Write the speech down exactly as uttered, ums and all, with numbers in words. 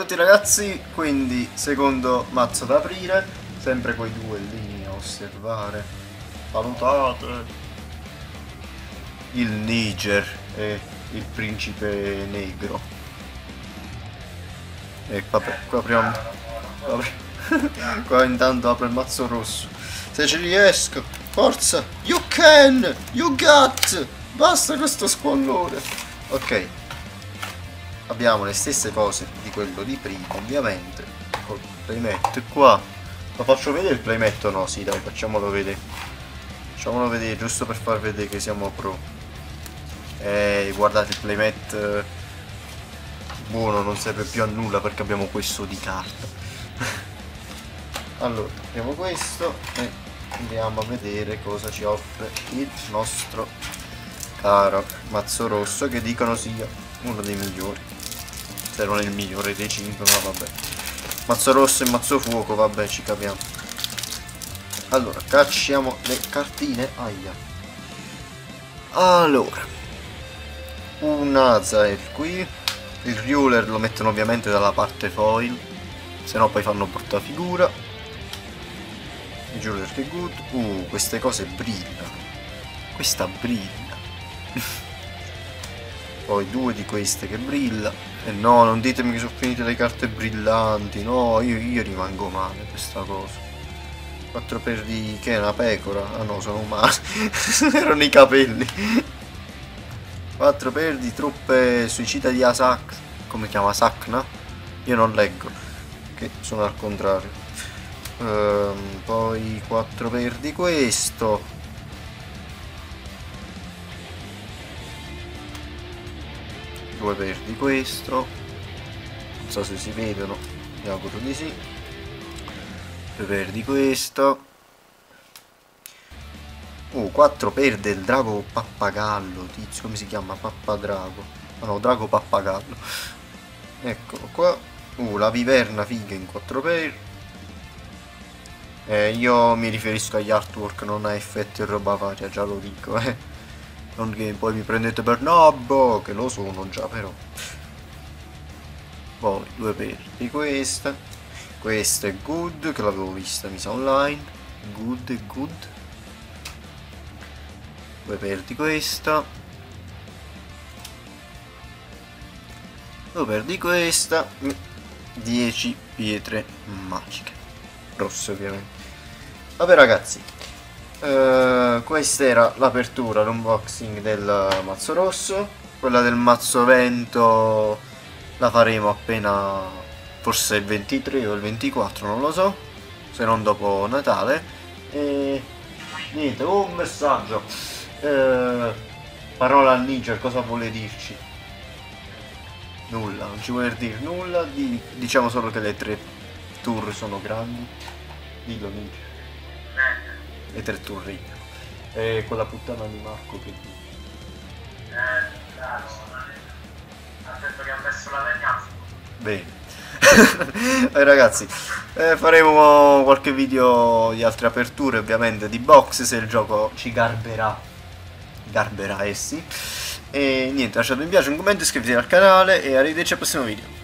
tutti ragazzi, quindi secondo mazzo da aprire, sempre quei due lì a osservare, valutate, il Niger e il principe negro. E vabbè, qua apriamo, vabbè. Qua intanto apro il mazzo rosso, se ci riesco, forza, you can, you got, basta questo squallore. Ok. Abbiamo le stesse cose di quello di prima, ovviamente. Col playmat qua. Lo faccio vedere il playmat o no? Sì, dai, facciamolo vedere. Facciamolo vedere giusto per far vedere che siamo pro. E guardate il playmat buono, non serve più a nulla perché abbiamo questo di carta. Allora, apriamo questo e andiamo a vedere cosa ci offre il nostro caro mazzo rosso, che dicono sia uno dei migliori. Se non è il migliore dei cinque, ma vabbè. Mazzo rosso e mazzo fuoco, vabbè, ci capiamo. Allora, cacciamo le cartine. Aia. Allora, un Azael qui. Il ruler lo mettono ovviamente dalla parte foil, se no poi fanno portafigura. Il ruler che good. Uh, queste cose brillano. Questa brilla. Poi due di queste che brilla. E no, non ditemi che sono finite le carte brillanti. No, io, io rimango male per questa cosa. quattro per di... che è una pecora? Ah no, sono umani. Erano i capelli. quattro per di truppe suicida di Asak. Come chiama? Sakna? Io non leggo, che sono al contrario. Ehm, poi quattro per di questo. due per di questo, non so se si vedono, mi auguro di sì. due per di questo. Uh, quattro per del drago pappagallo, tizio, come si chiama? Pappadrago. Ah no, drago pappagallo. Eccolo qua. Uh, la viverna figa in quattro per. Eh, io mi riferisco agli artwork, non a effetti e roba varia, già lo dico, eh. Non che poi mi prendete per nabbo, che lo sono già però. Poi due per di questa. Questa è good, che l'avevo vista mi sa online. Good e good. due per di questa. due per di questa. dieci pietre magiche. Rosse ovviamente. Vabbè ragazzi. Uh, questa era l'apertura, l'unboxing del mazzo rosso. Quella del mazzo vento la faremo appena, forse il ventitré o il ventiquattro, non lo so, se non dopo Natale. E niente, un messaggio. Uh, parola al Niger, cosa vuole dirci? Nulla, non ci vuole dire nulla. Di, diciamo solo che le tre tour sono grandi. Dillo Niger. Le tre torri e quella puttana di Marco che dice eh ha detto che ha messo la legna. Bene. eh, ragazzi, eh, faremo qualche video di altre aperture, ovviamente di box, se il gioco ci garberà garberà essi. E niente, lasciate un mi piace, un commento, iscrivetevi al canale e arrivederci al prossimo video.